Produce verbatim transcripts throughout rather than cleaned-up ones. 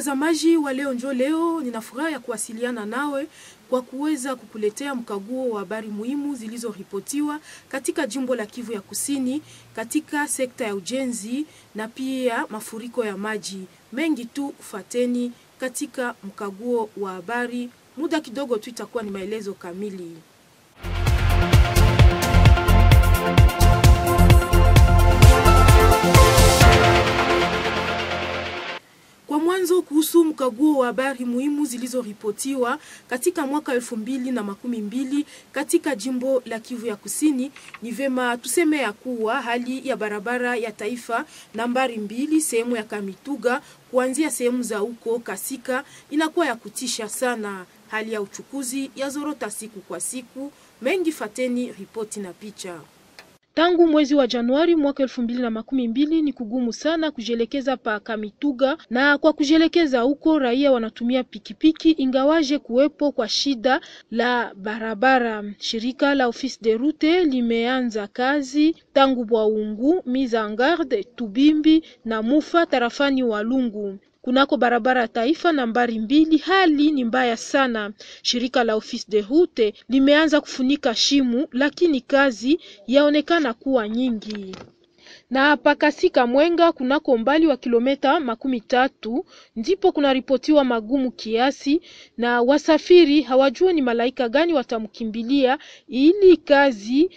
Mtazamaji wa Leo Njo Leo, ninafuraha ya kuwasiliana nawe kwa kuweza kukuletea mkaguo wa habari muhimu zilizoripotiwa katika jimbo la Kivu ya Kusini, katika sekta ya ujenzi na pia mafuriko ya maji. Mengi tu ufateni katika mkaguo wa habari. Muda kidogo tu itakuwa ni maelezo kamili. Kwa mwanzo, kuhusu mkaguo wa habari muhimu zilizoripotiwa katika mwaka elfu mbili na makumi mbili katika jimbo la Kivu ya Kusini, ni vema tuseme ya kuwa hali ya barabara ya taifa nambari mbili sehemu ya Kamituga kuanzia sehemu za huko Kasika inakuwa ya kutisha sana. Hali ya uchukuzi ya zorota siku kwa siku. Mengi fateni ripoti na picha. Tangu mwezi wa Januari mwaka elfu mbili na makumi mbili ni kugumu sana kujelekeza pa Kamituga, na kwa kujelekeza huko raia wanatumia pikipiki ingawaje kuwepo kwa shida la barabara. Shirika la Office de Route limeanza kazi tangu Bwaungu, Mise en Garde, Tubimbi na Mufa tarafani Walungu. Kunako barabara taifa nambari mbili hali ni mbaya sana. Shirika la Office de Route limeanza kufunika shimu, lakini kazi yaonekana kuwa nyingi. Na pakasika Mwenga kunako umbali wa kilomita makumi tatu ndipo kunaripotiwa magumu kiasi, na wasafiri hawajua ni malaika gani watamkimbilia ili kazi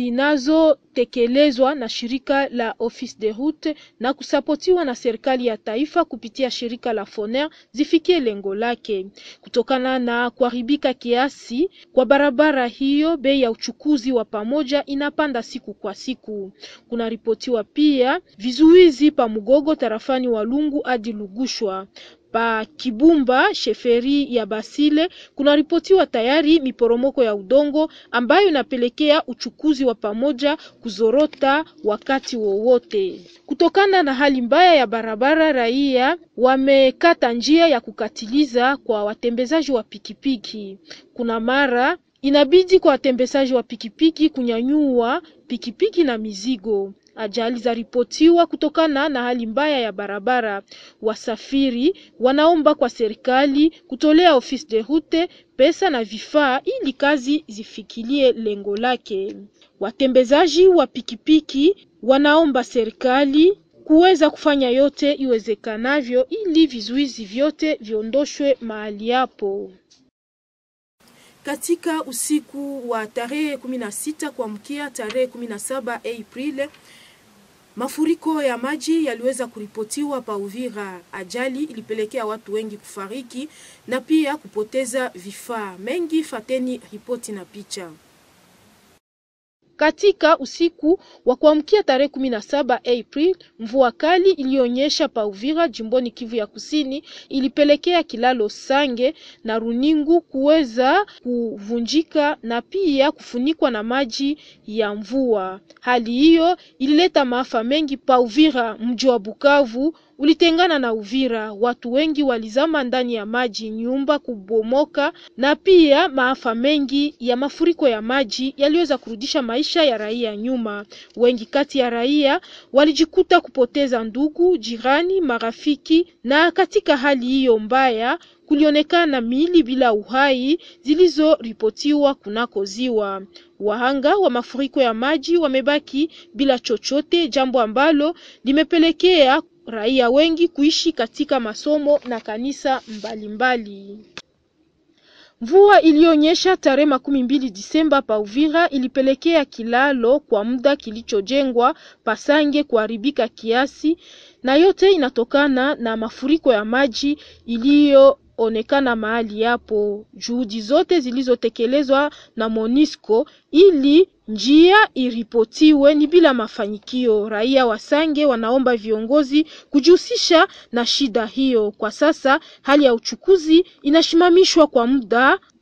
zinazotekelezwa na shirika la Office de Route na kusapotiwa na serikali ya taifa kupitia shirika la Foner zifikie lengo lake. Kutokana na kuharibika kiasi kwa barabara hiyo, bei ya uchukuzi wa pamoja inapanda siku kwa siku. Kuna ripotiwa pia vizuizi pa Mugogo tarafani Walungu hadi Lugushwa. Pa Kibumba sheferi ya Basile kuna ripotiwa tayari miporomoko ya udongo ambayo inapelekea uchukuzi wa pamoja kuzorota wakati wowote. Kutokana na hali mbaya ya barabara, raia wamekata njia ya kukatiliza kwa watembezaji wa pikipiki. Kuna mara inabidi kwa watembezaji wa pikipiki kunyanyua pikipiki na mizigo. Ajali za ripotiwa kutokana na hali mbaya ya barabara. Wasafiri wanaomba kwa serikali kutolea Office de Route pesa na vifaa ili kazi zifikilie lengo lake. Watembezaji wa pikipiki wanaomba serikali kuweza kufanya yote iwezekanavyo ili vizuizi vyote viondoshwe mahali hapo. Katika usiku wa tarehe kumi na sita kuamkia tarehe kumi na saba Aprili, mafuriko ya maji yaliweza kuripotiwa pa Uvira. Ajali ilipelekea watu wengi kufariki na pia kupoteza vifaa. Mengi fateni ripoti na picha. Katika usiku wa kuamkia tarehe kumi na saba Aprili, mvua kali ilionyesha pa Uvira jimboni Kivu ya Kusini ilipelekea kilalo Sange na Runingu kuweza kuvunjika na pia kufunikwa na maji ya mvua. Hali hiyo ilileta maafa mengi pa Uvira. Mji wa Bukavu ulitengana na Uvira, watu wengi walizama ndani ya maji, nyumba kubomoka na pia maafa mengi ya mafuriko ya maji yaliweza kurudisha maisha ya raia nyuma. Wengi kati ya raia walijikuta kupoteza ndugu, jirani, marafiki, na katika hali hiyo mbaya kulionekana miili bila uhai zilizoripotiwa kunako ziwa. Wahanga wa mafuriko ya maji wamebaki bila chochote, jambo ambalo limepelekea raia wengi kuishi katika masomo na kanisa mbalimbali. Mvua ilionyesha tarehe makumi mbili Disemba pa Uvira ilipelekea kilalo kwa muda kilichojengwa Pasange kuharibika kiasi, na yote inatokana na mafuriko ya maji iliyo onekana mahali hapo. Juhudi zote zilizotekelezwa na Monisco ili njia iripotiwe ni bila mafanikio. Raia wa Sange wanaomba viongozi kujihusisha na shida hiyo. Kwa sasa hali ya uchukuzi inashimamishwa kwa muda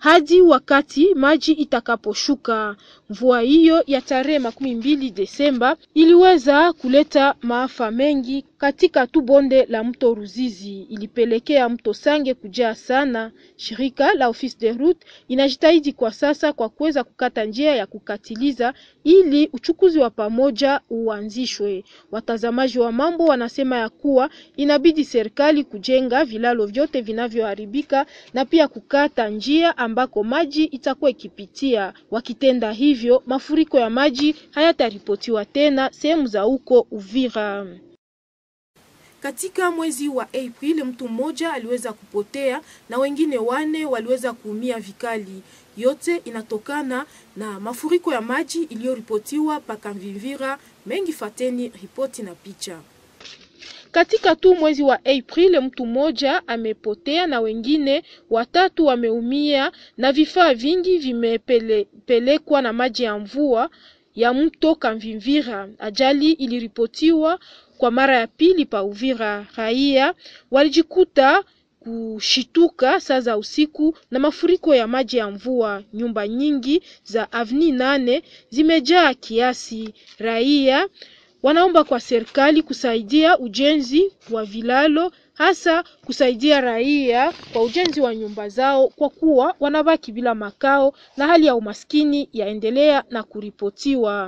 hadi wakati maji itakaposhuka. Mvua hiyo ya tarehe makumi mbili Desemba iliweza kuleta maafa mengi katika tu bonde la mto Ruzizi. Ilipelekea mto Sange kujaa sana. Shirika la Office de Route inajitahidi kwa sasa kwa kuweza kukata njia ya kukatiliza ili uchukuzi wa pamoja uanzishwe. Watazamaji wa mambo wanasema ya kuwa inabidi serikali kujenga vilalo vyote vinavyoharibika na pia kukata njia ambako maji itakuwa ikipitia. Wakitenda hivyo, mafuriko ya maji hayataripotiwa tena sehemu za huko Uvira. Katika mwezi wa Aprili mtu mmoja aliweza kupotea na wengine wane waliweza kuumia vikali. Yote inatokana na mafuriko ya maji iliyoripotiwa paka Mvimvira. Mengi fateni ripoti na picha. Katika tu mwezi wa Aprili mtu mmoja amepotea na wengine watatu wameumia na vifaa vingi vimepelekwa na maji ya mvua ya mto Kamvimvira. Ajali iliripotiwa kwa mara ya pili pa Uvira. Raia walijikuta kushituka saa za usiku na mafuriko ya maji ya mvua. Nyumba nyingi za Avni nane zimejaa kiasi. Raia wanaomba kwa serikali kusaidia ujenzi wa vilalo, hasa kusaidia raia kwa ujenzi wa nyumba zao kwa kuwa wanabaki bila makao na hali ya umaskini yaendelea na kuripotiwa.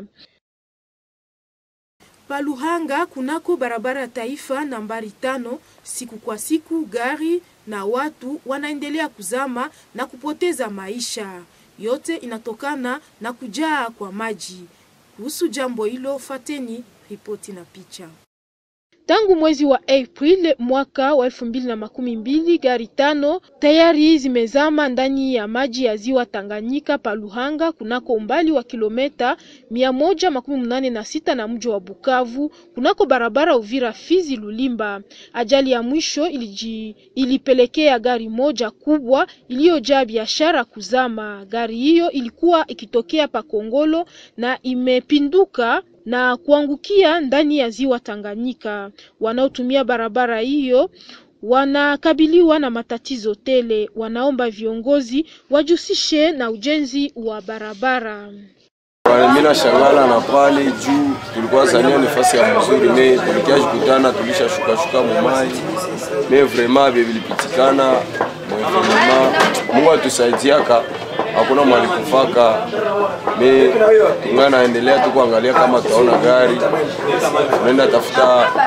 Paluhanga kunako barabara ya taifa nambari tano, siku kwa siku gari na watu wanaendelea kuzama na kupoteza maisha. Yote inatokana na kujaa kwa maji. Kuhusu jambo hilo fateni ripoti na picha. Tangu mwezi wa April mwaka wa elfu mbili na makumi mbili, gari tano tayari zimezama ndani ya maji ya ziwa Tanganyika Paluhanga kunako umbali wa kilomita mia moja makumi munane na sita na mji wa Bukavu kunako barabara Uvira Fizi Lulimba. Ajali ya mwisho iliji, ilipelekea gari moja kubwa iliyojaa biashara kuzama. Gari hiyo ilikuwa ikitokea pa Kongolo na imepinduka na kuangukia ndani ya ziwa Tanganyika. Wanaotumia barabara hiyo wanakabiliwa na matatizo tele. Wanaomba viongozi wajusishe na ujenzi wa barabara. Mimi shangala na pale juu tulikuwa zania nafasi ya mzuri, me tulikia kukutana tulisha shuka shuka mumai. Me vraiment bilipitikana, vraiment Mungu atusaidiaka. Hakuna mwali kufaka. Me tunga naendelea tu kuangalia kama tutaona gari. Tunaenda tafuta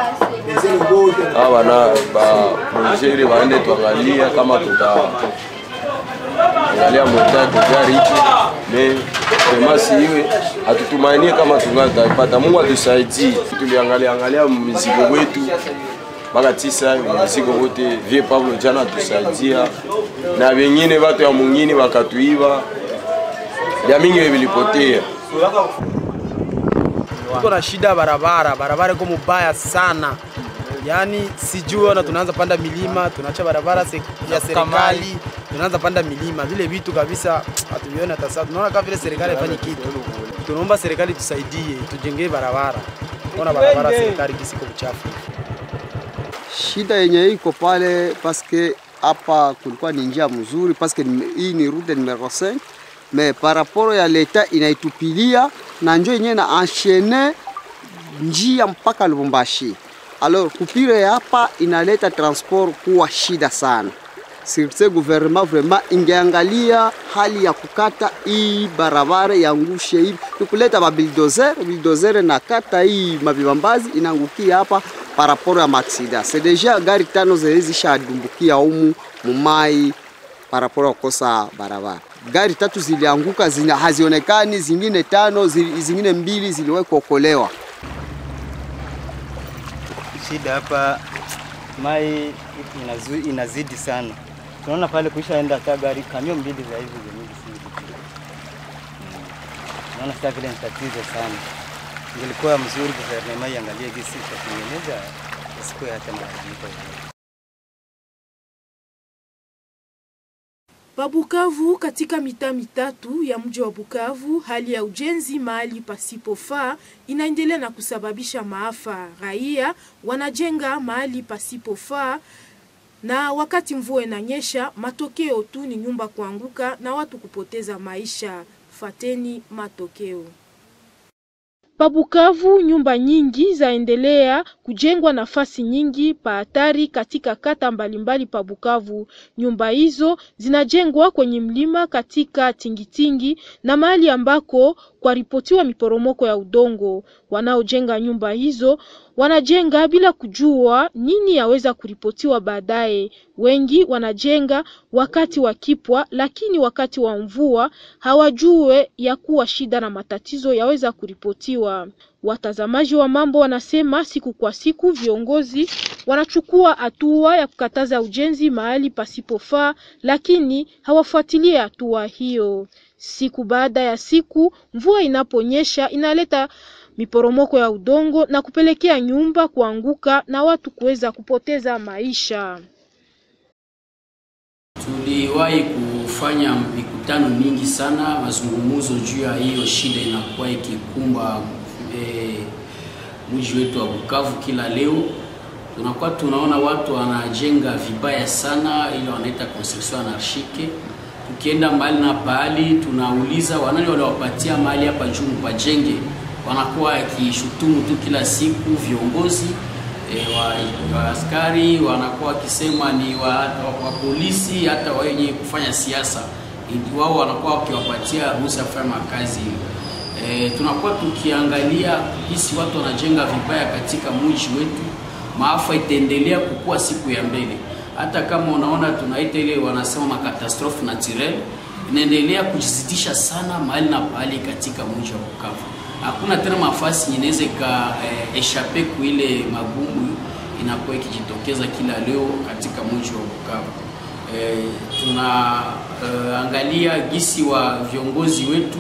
hawa na ba project waende tuangalia kama tuta angalia mota kwa gari hiki. Me semasi iwe hatutumainie kama tunga tutapata. Mungu atusaidie. Tuliangalia angalia mzigo wetu baka tisa mzigo wote vie Pablo jana tusaidia na wengine watu ya mwingine wakatuiba ya mingi vilipotea. Tuko na shida barabara, barabara iko mbaya sana. Yaani sijui na tunaanza panda milima, tunaacha barabara ya serikali, tunaanza panda milima. Vile vitu kabisa hatuviona hata sasa. Tunaona kama vile serikali ifanye kitu. Tunaomba serikali tusaidie, tujengee barabara. Ona barabara serikali kisiko uchafu. Shida yenye iko pale paske hapa kulikuwa ni njia mzuri paske hii ni route numero cinq, mais par rapport ya leta inaitupilia na njoo yenyewe na enchaîner njia mpaka Lubumbashi. Alors kupire hapa inaleta transport kuwa shida sana. Sirte gouvernement vraiment ingeangalia hali ya kukata hii barabara yangushe hivi. Tukuleta ba bulldozer, bulldozer na kata hii mabibambazi inangukia hapa par rapport à maksida. C'est déjà gari tano zilizisha dumbukia humu mumai par rapport à kosa barabara. Gari tatu zilianguka zina hazionekani, zingine tano zili, zingine mbili ziliwahi kuokolewa. Shida hapa mai inazidi, inazidi sana. Tunaona pale kuishaenda hata gari kamio mbili za hivi zenyewe zidi. Naona sasa vile ni tatizo sana. Ilikuwa mzuri kwa mai angalie gisi kutengeneza siku ya hata malalamiko. Bukavu, katika mitaa mitatu ya mji wa Bukavu, hali ya ujenzi mahali pasipofaa inaendelea na kusababisha maafa. Raia wanajenga mahali pasipofaa Na wakati mvua inanyesha, matokeo tu ni nyumba kuanguka na watu kupoteza maisha. Fateni matokeo. Pabukavu, nyumba nyingi zaendelea kujengwa nafasi nyingi pa hatari katika kata mbalimbali pa Bukavu. Nyumba hizo zinajengwa kwenye mlima katika tingitingi na mahali ambako kwa ripotiwa miporomoko ya udongo. Wanaojenga nyumba hizo wanajenga bila kujua nini yaweza kuripotiwa baadaye. Wengi wanajenga wakati wa kipwa, lakini wakati wa mvua hawajue ya kuwa shida na matatizo yaweza kuripotiwa. Watazamaji wa mambo wanasema siku kwa siku viongozi wanachukua hatua ya kukataza ujenzi mahali pasipofaa, lakini hawafuatilie hatua hiyo. Siku baada ya siku, mvua inaponyesha inaleta miporomoko ya udongo na kupelekea nyumba kuanguka na watu kuweza kupoteza maisha. Tuliwahi kufanya mikutano mingi sana, mazungumzo juu ya hiyo shida inakuwa ikikumba e, mji wetu wa Bukavu kila leo. Tunakuwa tunaona watu wanajenga vibaya sana, ile wanaita construction anarchique. Tukienda mahali na pahali tunauliza wanani waliwapatia mahali hapa juu mpajenge, wanakuwa wakishutumu tu kila siku viongozi e, wa, wa askari, wanakuwa wakisema ni wa, wa, wa polisi, hata wenye kufanya siasa wao wanakuwa wakiwapatia ruhusa kufanya makazi. E, tunakuwa tukiangalia jinsi watu wanajenga vibaya katika mji wetu, maafa itaendelea kukua siku ya mbele. Hata kama unaona tunaita ile wanasema makatastrophe naturelle, inaendelea kujizidisha sana mahali na pahali katika mji wa Bukavu. Hakuna tena mafasi inaweza ka eh, eshape kwa ile magumu inakuwa ikijitokeza kila leo katika mji wa Bukavu. Eh, tuna eh, angalia gisi wa viongozi wetu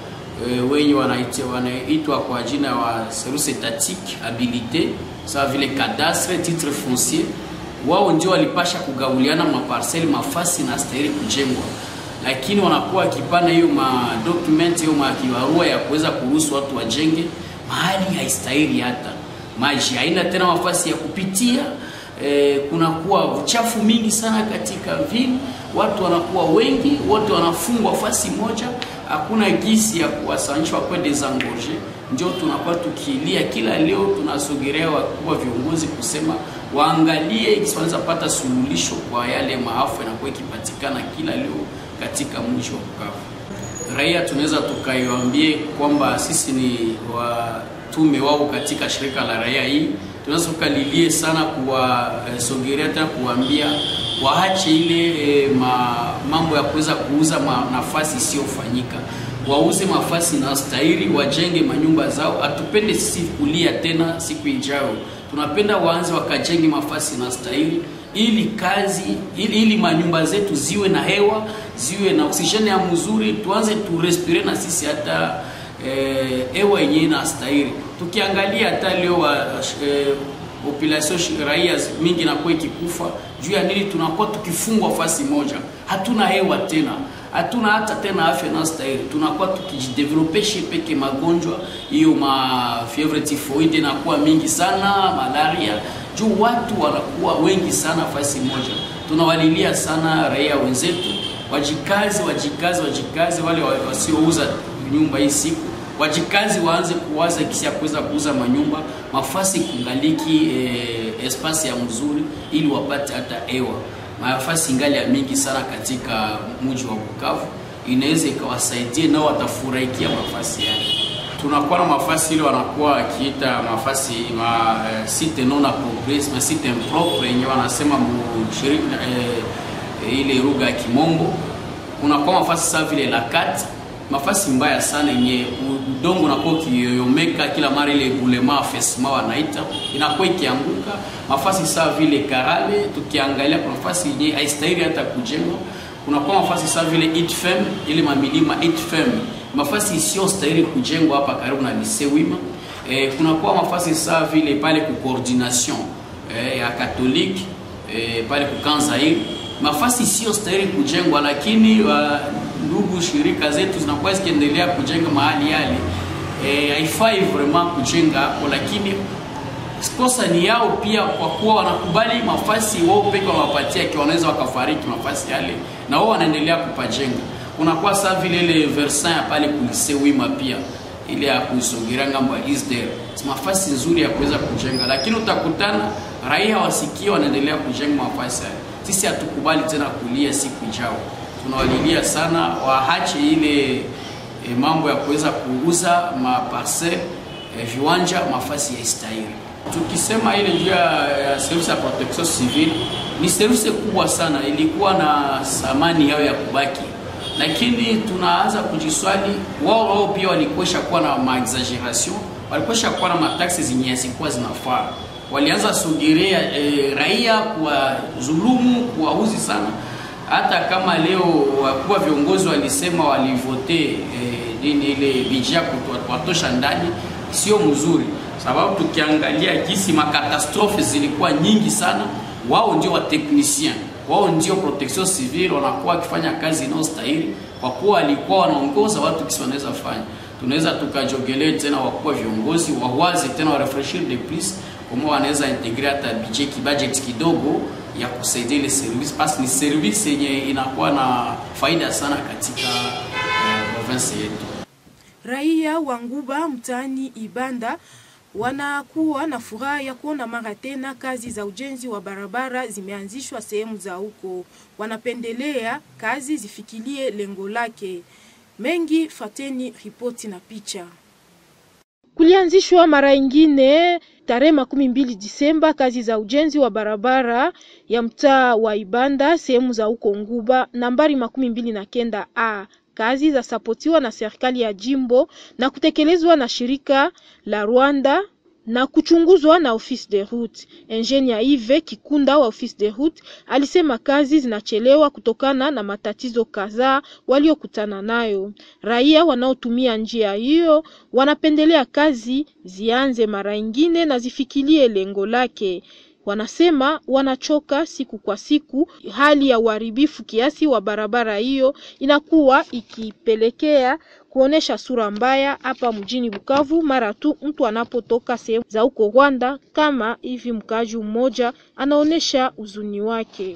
eh, wenye wanaitwa wanaitwa kwa jina wa service étatique habilité sawa vile cadastre titre foncier, wao ndio walipasha kugauliana maparcelle mafasi na stahili kujengwa, lakini wanakuwa kipana hiyo ma document hiyo makibarua ya kuweza kuruhusu watu wajenge mahali haistahili, hata maji haina tena mafasi ya kupitia. E, kuna kuwa uchafu mingi sana katika vile, watu wanakuwa wengi, wote wanafungwa fasi moja, hakuna gisi ya kuwasanishwa kwa desengorger. Ndio tunakuwa tukilia kila leo, tunasogelea wakubwa viongozi kusema waangalie kiswanza pata suluhisho kwa yale maafa yanakuwa ikipatikana kila leo katika mji wa Bukavu. Raia tunaweza tukaiambie kwamba sisi ni watume wao katika shirika la raia hii, tunaweza tukalilie sana kuwa e, sogelea tena kuambia waache ile e, ma, mambo ya kuweza kuuza ma, nafasi isiyofanyika. Wauze mafasi na stahili, wajenge manyumba zao. Atupende sisi kulia tena siku ijayo. Tunapenda waanze wakajenge mafasi na stahili ili kazi ili, ili manyumba zetu ziwe na hewa, ziwe na oksijeni ya mzuri, tuanze tu respire na sisi hata eh, hewa yenyewe na stahili. Tukiangalia hata leo eh, population raia mingi na kwa ikikufa juu ya nini? Tunakuwa tukifungwa fasi moja, hatuna hewa tena, hatuna hata tena afya na stahili. Tunakuwa tukijidevelopeshe peke magonjwa hiyo, ma fievre typhoide na kuwa mingi sana, malaria, juu watu wanakuwa wengi sana fasi moja. Tunawalilia sana raia wenzetu wajikazi, wajikazi, wajikazi, wale wasiouza nyumba hii siku wajikazi, waanze kuwaza kisi ya kuweza kuuza manyumba mafasi kungaliki eh, espasi ya mzuri ili wapate hata hewa. Mafasi ngali ya mingi sana katika mji wa Bukavu, inaweza ikawasaidia nao watafurahikia mafasi yale. Tunakuwa na mafasi ile wanakuwa wakiita mafasi ma eh, site non approprié, ma site impropre yenye wanasema mshiriki eh, ile lugha ya Kimombo. Unakuwa mafasi sawa vile la kat, mafasi mbaya sana yenye udongo unakuwa kiyoyomeka kila mara, ile bulema afesma wanaita inakuwa ikianguka. Mafasi sawa vile Karale, tukiangalia kuna mafasi yenye haistahili hata kujengwa. Kunakuwa mafasi sawa vile Itfem, ile mamilima Itfem, mafasi isiyo stahili kujengwa hapa karibu na Lycée Wima. E, kunakuwa mafasi sawa vile pale ku coordination e, ya Catholique e, pale ku Kanzair, mafasi isiyo stahili kujengwa, lakini wa, ndugu shirika zetu zinakuwa zikiendelea kujenga mahali yale. Eh, haifai vraiment kujenga hapo, lakini kosa ni yao pia, kwa kuwa wanakubali mafasi wao peke wanawapatia, kwa wanaweza wakafariki mafasi yale na wao wanaendelea kupajenga. Kunakuwa saa vile ile versin ya pale kulise wima pia ile ya kuisogera ngambo ya Isdale, mafasi nzuri ya kuweza kujenga, lakini utakutana raia wasikie wanaendelea kujenga mafasi yale. Sisi hatukubali tena kulia siku ijao, tunawalilia sana waache ile e, mambo ya kuweza kuuza maparcel e, viwanja mafasi ya istahili. Tukisema ile juu ya service ya protection civile ni service kubwa sana, ilikuwa na thamani yao ya kubaki, lakini tunaanza kujiswali wao wao pia walikosha kuwa na ma exaggeration, walikosha kuwa na mataxes zenye zilikuwa zinafaa, walianza sugiria e, raia kwa dhulumu, kuwauzi sana. Hata kama leo wakuwa viongozi walisema walivote e, nini ile bijia kutuatosha ndani, sio mzuri, sababu tukiangalia jinsi makatastrofe zilikuwa nyingi sana, wao ndio wa technicien, wao ndio protection civile, wanakuwa kufanya kazi inayostahili, kwa kuwa walikuwa wanaongoza watu kisi wanaweza fanya. Tunaweza tukajogelea tena wakuwa viongozi wawaze tena wa refresher de plus kama wanaweza integrer hata budget budget kidogo ya kusaidia ile service, parce ni service yenye inakuwa na faida sana katika uh, province yetu. Raia wa Nguba mtaani Ibanda wanakuwa na furaha ya kuona mara tena kazi za ujenzi wa barabara zimeanzishwa sehemu za huko. Wanapendelea kazi zifikilie lengo lake. Mengi fateni ripoti na picha. Kulianzishwa mara ingine tarehe makumi mbili Disemba kazi za ujenzi wa barabara ya mtaa wa Ibanda sehemu za huko Nguba nambari makumi mbili na kenda A. Kazi za sapotiwa na serikali ya jimbo na kutekelezwa na shirika la Rwanda na kuchunguzwa na Office de Route. Engineer Yves Kikunda wa Office de Route alisema kazi zinachelewa kutokana na matatizo kadhaa waliokutana nayo. Raia wanaotumia njia hiyo wanapendelea kazi zianze mara ingine na zifikilie lengo lake. Wanasema wanachoka siku kwa siku, hali ya uharibifu kiasi wa barabara hiyo inakuwa ikipelekea kuonesha sura mbaya hapa mjini Bukavu mara tu mtu anapotoka sehemu za huko Rwanda, kama hivi mkaji mmoja anaonesha uzuni wake.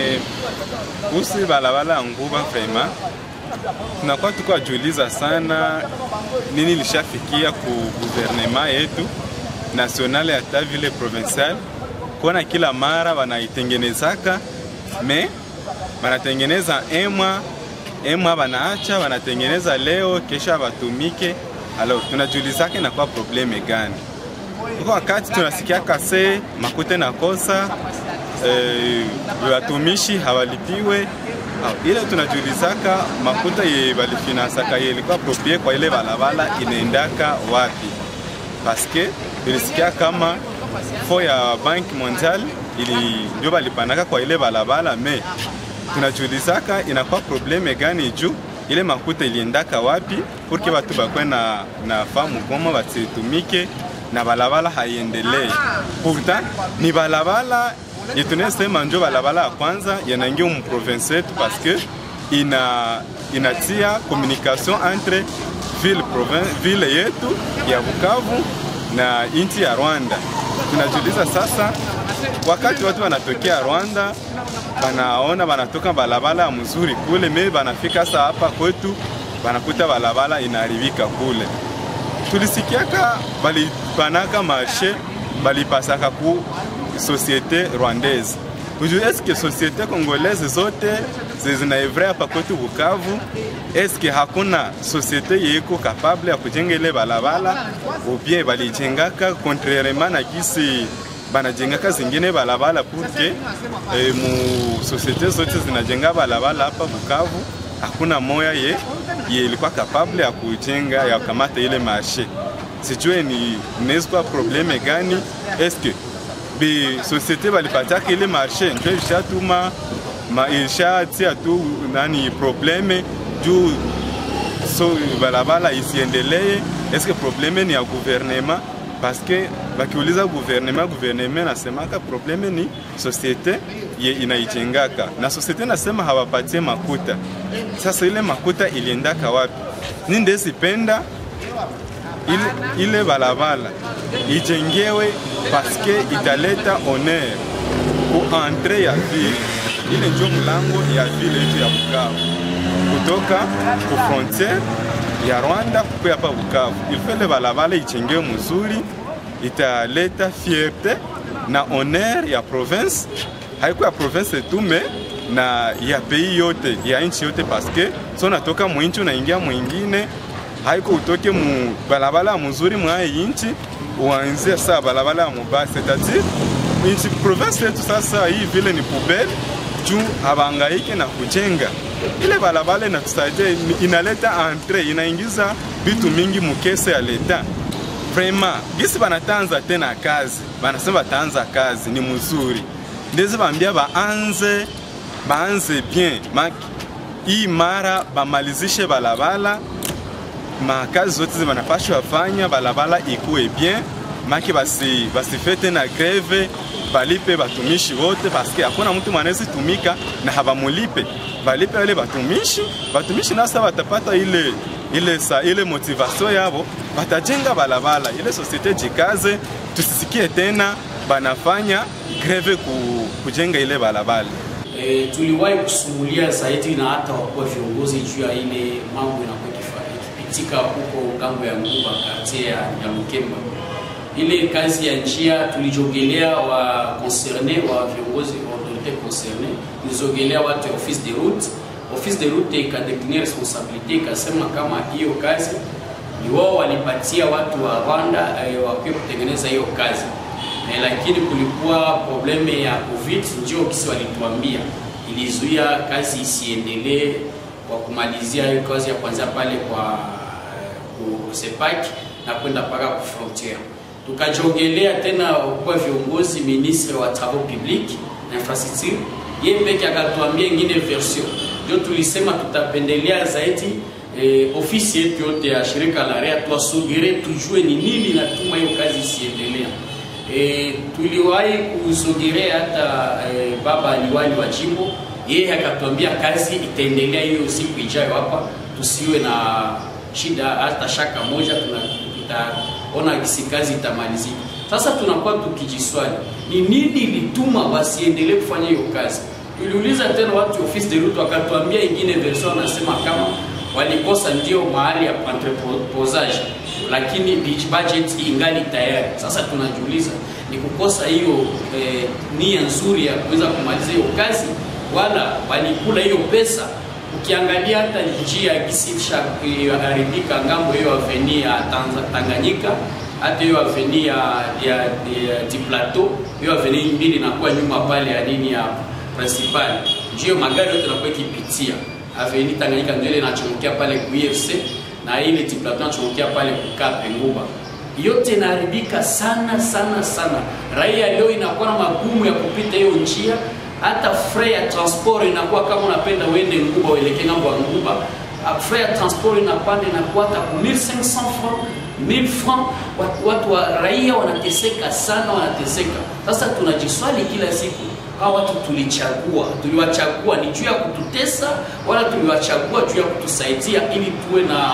Kuhusu barabara Nguba Fema, tunakuwa tuko ajuliza sana nini lishafikia ku gouvernement yetu national hata vile provincial, kuna kila mara wanaitengenezaka me wanatengeneza emwa emwa wanaacha wanatengeneza leo kesha watumike. Alors tunajulizake na kwa probleme gani? Kwa wakati tunasikia kase makute na kosa eh, watumishi hawalipiwe, ile tunajulizaka makuta ye balifinansaka ye ilikuwa approprié kwa ile balabala inaendaka wapi? Parce que tulisikia kama fo ya Bank Mondial ili ndio balipanaka kwa ile balabala, me tunajulizaka inakuwa probleme gani juu ile makuta iliendaka wapi, porque watu bakwe na na famu kama batitumike na balabala haiendelee. Pourtant ni balabala yetunesema ndio balabala ya kwanza yanaingia mu province yetu, parce que ina inatia communication entre ville province ville yetu ya Bukavu na inti ya Rwanda. Tunajuliza sasa, wakati watu wanatokea Rwanda banaona banatoka balabala mzuri kule, me banafika sasa hapa kwetu banakuta balabala inaharibika kule. Tulisikiaka bali panaka marché bali pasaka ku société rwandaise. Ujue est-ce que société congolaise zote zinaevrea hapa kwetu Bukavu? Est-ce que hakuna société yeko capable ya kujenga ile balabala, ou bien balijengaka contrairement na kisi banajengaka zingine balabala pour que eh, mu société zote zinajenga balabala hapa Bukavu hakuna moya ye ye ilikuwa capable ya kujenga ya kamata ile marché. Sijue ni nezwa probleme gani? Est-ce que bi société balipataka ile marché ndio ishatuma ma ishatia tu nani probleme juu so balabala isiendelee? Est-ce que probleme ni ya gouvernement? Parce que bakiuliza gouvernement, gouvernement nasemaka probleme ni société ye inaijengaka, na société nasema hawapatie makuta. Sasa ile makuta iliendaka wapi? Ninde sipenda ile, ile balabala ijengewe paske italeta honneur ku entre ya ville. Ile ndio mlango ya ville yetu ya Bukavu kutoka ku frontiere ya Rwanda kupea hapa Bukavu. Ile balabala ijengewe mzuri, italeta fierté na honneur ya province, haiko ya province tu me na ya pays yote, ya nchi yote, paske so natoka mwinchi unaingia mwingine, haiko utoke mu balabala mzuri mwa inchi uanze saa balabala mubaya. C'est-à-dire inchi province yetu sasa hii vile ni poubelle juu abangaike na kujenga ile balabala, inatusaidia, inaleta entre, inaingiza vitu mingi mukese ya leta. Vraiment gisi banatanza tena kazi, banasema bataanza kazi ni mzuri, ndezi bambia baanze baanze bien hii mara bamalizishe balabala, makazi zote zibanapashwa wafanya balabala ikuwe bien, maki basi basifete na greve, balipe batumishi wote, paske hakuna mtu mwanezi tumika na habamulipe, balipe wale batumishi, batumishi nasa watapata ile ile sa ile motivation yabo, batajenga balabala, ile societe jikaze, tusisikie tena banafanya greve ku, kujenga ile balabala. E, tuliwahi kusumulia zaidi na hata wakuu viongozi juu ya ile mambo inakuwa ikipitika huko ngambo ya Nguba quartier ya Nyamukemba. Ile kazi ya njia tulijogelea wa concerné wa viongozi wa autorité concernée, tulijogelea watu ya office de route. Office de route ikadecline responsabilité, ikasema kama hiyo kazi ni wao walipatia watu wa Rwanda e, wakiwa kutengeneza hiyo kazi. E, lakini kulikuwa probleme ya COVID, ndio kisi walituambia ilizuia kazi isiendelee kwa kumalizia hiyo kazi ya kwanza pale kwa uh, Sepak na kwenda paka ku frontiere. Tukajogelea tena kwa viongozi, ministre wa travaux publics na infrastructure, yeye peke akatuambia ingine version. Ndio tulisema tutapendelea zaidi eh, ofisi yetu yote ya shirika la raia tuwasogere, tujue ni nini natuma hiyo kazi isiendelea. E, tuliwahi kusogelea hata e, baba liwali wa jimbo, yeye akatuambia kazi itaendelea hiyo siku ijayo hapa, tusiwe na shida hata shaka moja, tutaona kisi kazi itamalizika. Sasa tunakuwa tukijiswali ni nini ilituma wasiendelee kufanya hiyo kazi. Tuliuliza tena watu office de route, wakatuambia ingine version, nasema kama walikosa ndio mahali ya entreposage, lakini budget ingali tayari. Sasa tunajiuliza ni kukosa hiyo eh, nia nzuri ya kuweza kumaliza hiyo kazi, wala walikula hiyo pesa. Ukiangalia hata njia kisisha kuharibika ngambo hiyo avenue ya Tanganyika, hata hiyo avenue ya ya, ya di plateau, hiyo avenue mbili inakuwa nyuma pale ya nini ya principal, ndio magari yote yanakuwa kipitia. Avenue Tanganyika ndio inachomokea pale ku I F C, na ile di plateau inachomokea pale kukape Nguba. Yote inaharibika sana sana sana. Raia leo inakuwa na magumu ya kupita hiyo njia. Hata frais ya transport inakuwa, kama unapenda uende Nguba uelekee ngambo ya Nguba, frais ya transport inapanda inakuwa hata mille cinq cents francs, mille francs. Watu, watu wa raia wanateseka sana, wanateseka. Sasa tunajiswali kila siku, hawa watu tulichagua, tuliwachagua ni juu ya kututesa, wala tuliwachagua juu ya kutusaidia ili tuwe na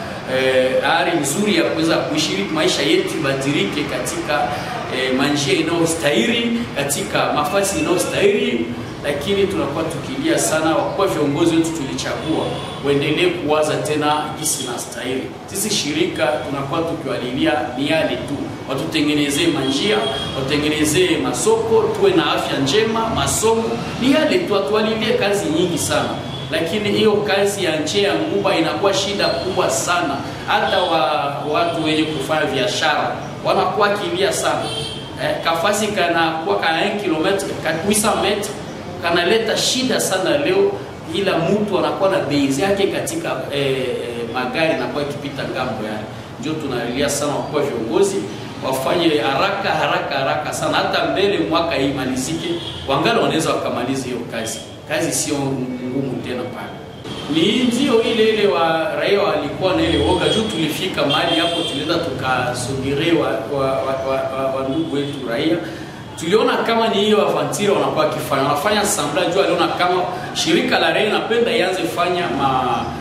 hali eh, nzuri ya kuweza kuishi maisha yetu badirike katika eh, manjia inayostahili, katika mafasi inayostahili. Lakini tunakuwa tukilia sana, kwa viongozi wetu tulichagua waendelee kuwaza tena jinsi na stahili. Sisi shirika tunakuwa tukiwalilia ni yale tu, watutengenezee manjia, watengenezee masoko, tuwe na afya njema, masomo, ni yale tu, atuwalilie kazi nyingi sana. Lakini hiyo kazi ya nje ya Nguba inakuwa shida kubwa sana. Hata wa, watu wenye kufanya biashara wanakuwa kilia sana. Eh, kafasi kana kwa kana un kilomita huit metre kanaleta shida sana leo, ila mtu anakuwa na bei yake katika eh, magari na kwa ikipita ngambo yake. Ndio tunalilia sana kwa viongozi wafanye haraka haraka haraka sana, hata mbele mwaka hii malizike, wangali wanaweza wakamaliza hiyo kazi. Kazi sio ngumu tena pale. Ni ndio ile ile wa raia walikuwa na ile woga juu tulifika mahali hapo, tulienda tukasogerewa wa, wa, wa, wa, wa ndugu wetu raia. Tuliona kama ni hiyo aventure wanakuwa kifanya, wanafanya assembly juu, aliona kama shirika la raia napenda ianze fanya ma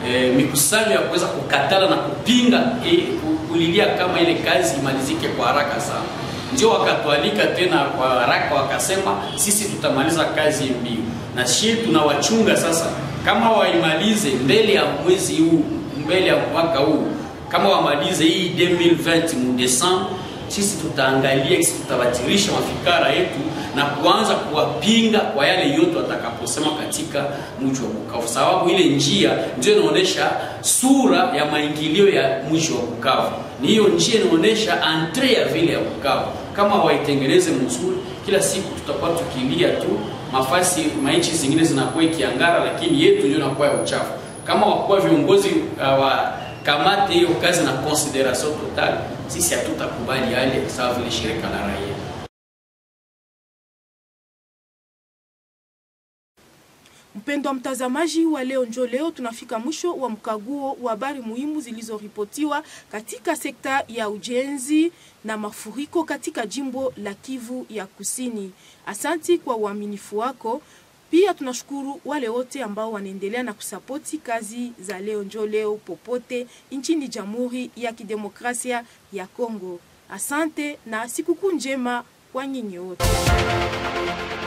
e, mikusanyo ya kuweza kukatala na kupinga e, kulilia kama ile kazi imalizike kwa haraka sana. Ndio wakatualika tena kwa haraka, wakasema sisi tutamaliza kazi mbio, na sisi tunawachunga sasa kama waimalize mbele ya mwezi huu, mbele ya mwaka huu, kama wamalize hii elfu mbili na ishirini mu Desemba, sisi tutaangalia, sisi tutabatilisha mafikara yetu na kuanza kuwapinga kwa yale yote watakaposema katika mji wa Bukavu, sababu ile njia ndio inaonesha sura ya maingilio ya mji wa Bukavu. Ni hiyo njia inaonesha entre ya vile ya Bukavu. Kama waitengeneze mzuri, kila siku tutakuwa tukilia tu mafasi maichi zingine zinakuwa ikiangara, lakini yetu ndio inakuwa ya uchafu. Kama wakuwa viongozi uh, wa kamati hiyo kazi na consideration total, sisi hatutakubali yale sawa vile shirika la raia. Mpendwa mtazamaji wa leo njo leo, tunafika mwisho wa mkaguo wa habari muhimu zilizoripotiwa katika sekta ya ujenzi na mafuriko katika jimbo la Kivu ya Kusini. Asanti kwa uaminifu wako. Pia tunashukuru wale wote ambao wanaendelea na kusapoti kazi za leo njo leo popote nchini Jamhuri ya Kidemokrasia ya Kongo. Asante na sikukuu njema kwa nyinyi wote.